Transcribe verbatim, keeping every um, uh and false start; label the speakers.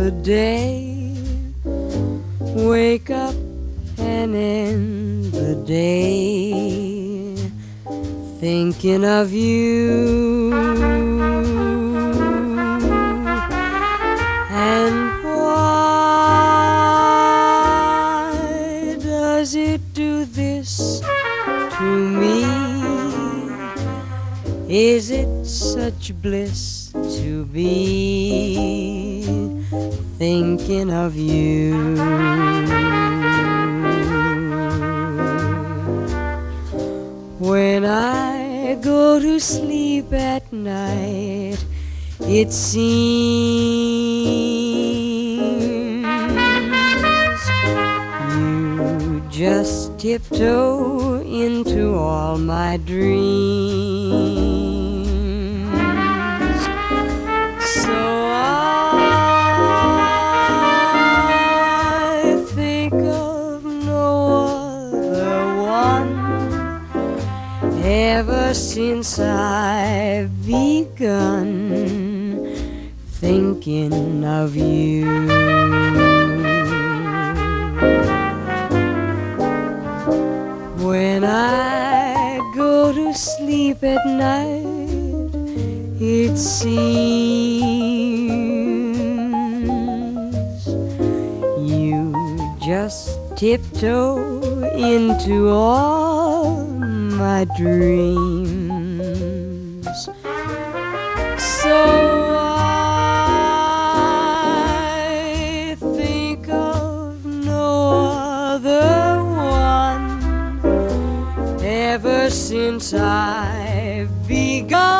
Speaker 1: the day, wake up and end the day thinking of you. And why does it do this to me? Is it such bliss to be thinking of you? When I go to sleep at night, it seems you just tiptoe into all my dreams. So I think of no other one ever since I've begun thinking of you. When I go to sleep at night, it seems you just tiptoe into all my dreams. So I think of no other one ever since I've begun